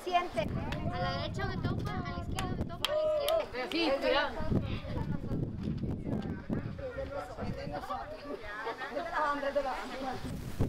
siente. A la derecha me topa, a la izquierda me topa, a la izquierda. Sí, cuidado. Es de nosotros.